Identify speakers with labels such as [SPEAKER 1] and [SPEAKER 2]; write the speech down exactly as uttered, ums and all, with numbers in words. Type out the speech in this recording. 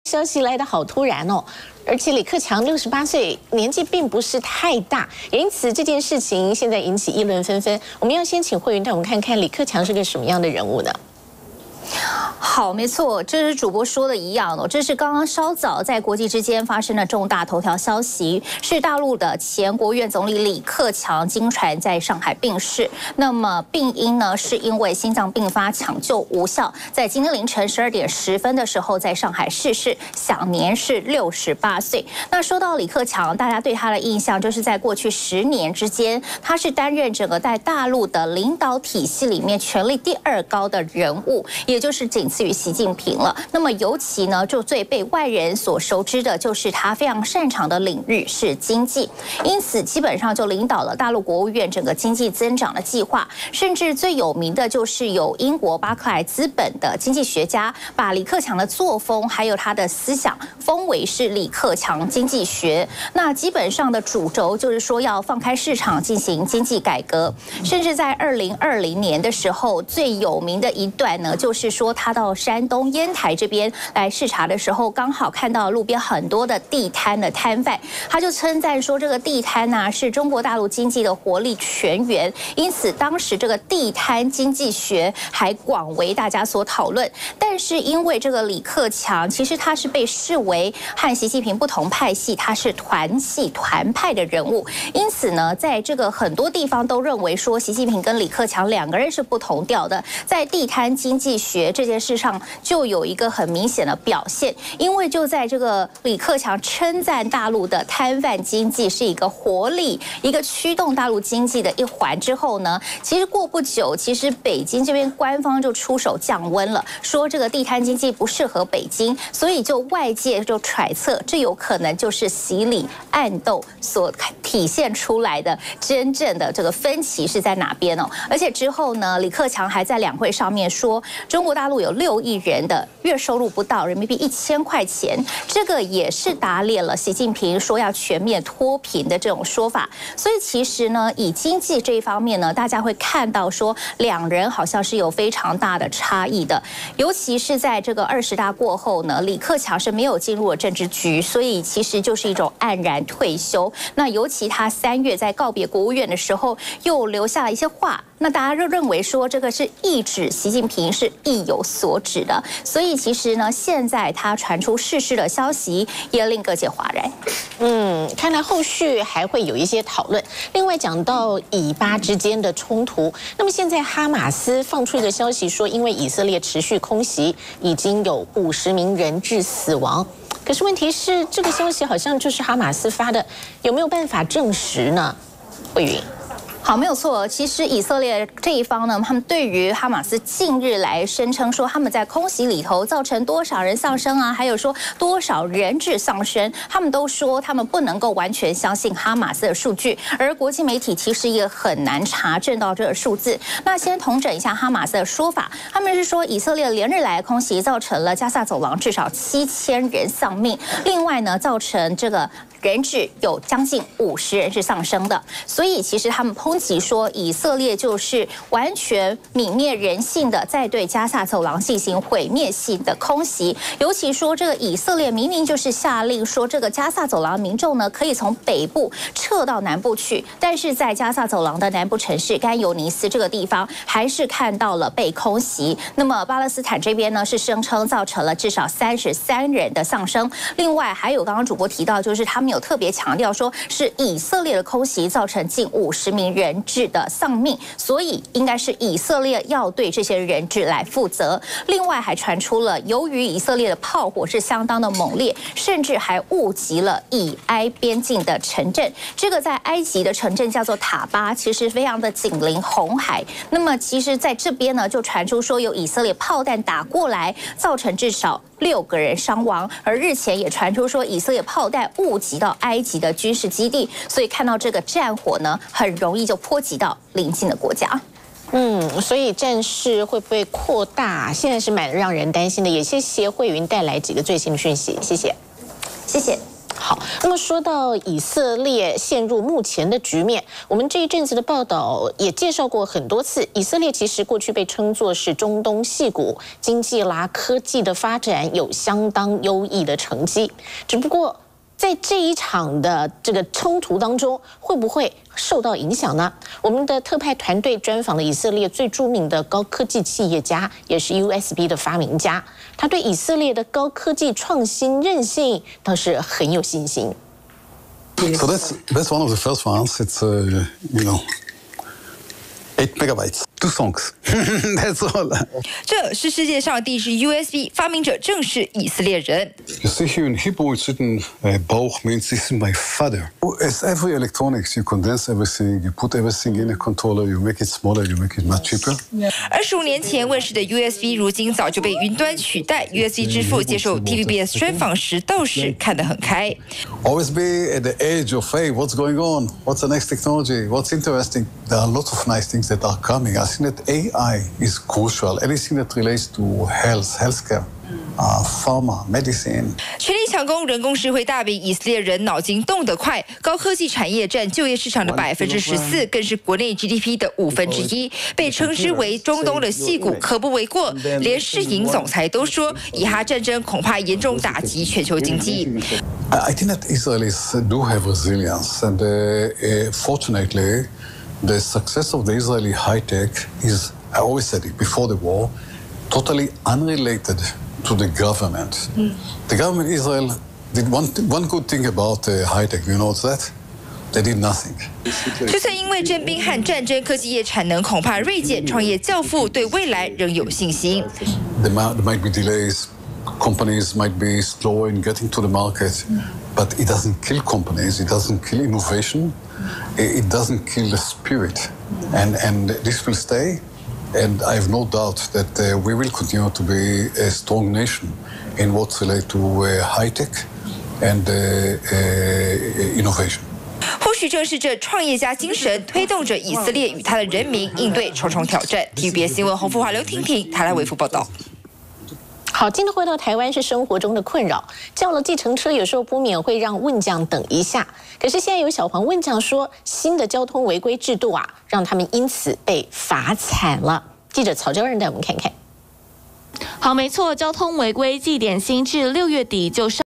[SPEAKER 1] 消息来得好突然哦，而且李克强六十八岁，年纪并不是太大，也因此这件事情现在引起议论纷纷。我们要先请慧云带我们看看李克强是个什么样的人物呢？
[SPEAKER 2] 好，没错，这是主播说的一样哦。这是刚刚稍早在国际之间发生的重大头条消息，是大陆的前国务院总理李克强经传在上海病逝。那么病因呢，是因为心脏病发抢救无效，在今天凌晨十二点十分的时候在上海逝世，享年是六十八岁。那说到李克强，大家对他的印象就是在过去十年之间，他是担任整个在大陆的领导体系里面权力第二高的人物，也就是仅次于习近平了。那么尤其呢，就最被外人所熟知的就是他非常擅长的领域是经济，因此基本上就领导了大陆国务院整个经济增长的计划。甚至最有名的就是有英国巴克莱资本的经济学家把李克强的作风还有他的思想封为是李克强经济学。那基本上的主轴就是说要放开市场进行经济改革。甚至在二零二零年的时候，最有名的一段呢，就是说他到山东烟台这边来视察的时候，刚好看到路边很多的地摊的摊贩，他就称赞说这个地摊呐、啊、是中国大陆经济的活力泉源，因此当时这个地摊经济学还广为大家所讨论。但是因为这个李克强，其实他是被视为和习近平不同派系，他是团系团派的人物，因此呢，在这个很多地方都认为说习近平跟李克强两个人是不同调的，在地摊经济学这件事上就有一个很明显的表现。因为就在这个李克强称赞大陆的摊贩经济是一个活力，一个驱动大陆经济的一环之后呢，其实过不久，其实北京这边官方就出手降温了，说这个地摊经济不适合北京，所以就外界就揣测，这有可能就是习李暗斗所体现出来的真正的这个分歧是在哪边哦。而且之后呢，李克强还在两会上面说，中国大陆有六亿人的月收入不到人民币一千块钱，这个也是打脸了习近平说要全面脱贫的这种说法。所以其实呢，以经济这一方面呢，大家会看到说两人好像是有非常大的差异的。尤其是在这个二十大过后呢，李克强是没有进入了政治局，所以其实就是一种黯然退休。那尤其他三月在告别国务院的时候，又留下了一些话。那大家就认为说这个是意指习近平，是意有所指的，所以其实呢，现在他传出逝世的消息，也令各界哗然。
[SPEAKER 1] 嗯，看来后续还会有一些讨论。另外讲到以巴之间的冲突，那么现在哈马斯放出一个消息说，因为以色列持续空袭，已经有五十名人质死亡。可是问题是，这个消息好像就是哈马斯发的，有没有办法证实呢？慧云。
[SPEAKER 2] 好，没有错。其实以色列这一方呢，他们对于哈马斯近日来声称说他们在空袭里头造成多少人丧生啊，还有说多少人质丧生，他们都说他们不能够完全相信哈马斯的数据，而国际媒体其实也很难查证到这个数字。那先统整一下哈马斯的说法，他们是说以色列连日来空袭造成了加萨走廊至少七千人丧命，另外呢，造成这个人质有将近五十人是丧生的，所以其实他们抨击说以色列就是完全泯灭人性的在对加萨走廊进行毁灭性的空袭，尤其说这个以色列明明就是下令说这个加萨走廊民众呢可以从北部撤到南部去，但是在加萨走廊的南部城市甘尤尼斯这个地方还是看到了被空袭。那么巴勒斯坦这边呢是声称造成了至少三十三人的丧生，另外还有刚刚主播提到就是他们有特别强调说是以色列的空袭造成近五十名人质的丧命，所以应该是以色列要对这些人质来负责。另外还传出了由于以色列的炮火是相当的猛烈，甚至还误击了以埃边境的城镇，这个在埃及的城镇叫做塔巴，其实非常的紧邻红海。那么其实在这边呢就传出说有以色列炮弹打过来，造成至少六个人伤亡，而日前也传出说以色列炮弹误击到埃及的军事基地，所以看到这个战火呢，很容易就波及到邻近的国家。
[SPEAKER 1] 嗯，所以战事会不会扩大？现在是蛮让人担心的。也谢谢慧云带来几个最新的讯息，谢谢，
[SPEAKER 2] 谢谢。
[SPEAKER 1] 好。 好，那么说到以色列陷入目前的局面，我们这一阵子的报道也介绍过很多次，以色列其实过去被称作是中东矽谷，经济啦、科技的发展有相当优异的成绩，只不过在这一场的这个冲突当中，会不会受到影响呢？我们的特派团队专访了以色列最著名的高科技企业家，也是 U S B 的发明家，他对以色列的高科技创新韧性倒是很有信心。
[SPEAKER 3] So that's that's one of the first ones. It's uh, you know eight megabytes, two songs. That's all.
[SPEAKER 4] 这是世界上第一支 U S B 发明者，正是以色列人。
[SPEAKER 3] You see here in Hebrew, it's written uh, Baruch means this is my father. As every electronics, you condense everything, you put everything in a controller, you make it smaller, you make it much cheaper.
[SPEAKER 4] 二十五年前问世的 U S B， 如今早就被云端取代。U S B 之父接受 T V B S 专访时，倒是看得很开。
[SPEAKER 3] Always be at the edge of, hey, what's going on? What's the next technology? What's interesting? There are lots of nice things that are coming. I think that A I is crucial. Anything that relates to health, healthcare, uh, pharma, medicine.
[SPEAKER 4] 全力抢攻人工智慧大饼，以色列人脑筋动得快，高科技产业占就业市场的百分之十四，更是国内 G D P 的五分之一，被称之为中东的矽谷，可不为过。连世银总裁都说，以哈战争恐怕严重打击全球经济。
[SPEAKER 3] I think that Israelis do have resilience, and uh, uh, fortunately, the success of the Israeli high tech is, I always said it before the war, totally unrelated to the government. Mm. The government Israel did one one good thing about uh, high tech. You know what's that? They did nothing.
[SPEAKER 4] 就算因为征兵和战争，科技业产能恐怕锐减，创业教父对未来仍有信心。
[SPEAKER 3] There might, there might be delays. Companies might be slow in getting to the market, but it doesn't kill companies. It doesn't kill innovation. It doesn't kill the spirit, and and this will stay. And I have no doubt that uh, we will continue to be a strong nation in what's related to uh, high tech and uh, uh, innovation.
[SPEAKER 4] 或许正是这创业家精神，推动着以色列与他的人民应对重重挑战。T V B S 新闻洪富华、刘婷婷，台来维夫报道。
[SPEAKER 1] 好，今天回到台湾是生活中的困扰，叫了计程车有时候不免会让问讲等一下。可是现在有小黄问讲说，新的交通违规制度啊，让他们因此被罚惨了。记者曹昭仁带我们看看。
[SPEAKER 5] 好，没错，交通违规记点新至六月底就上。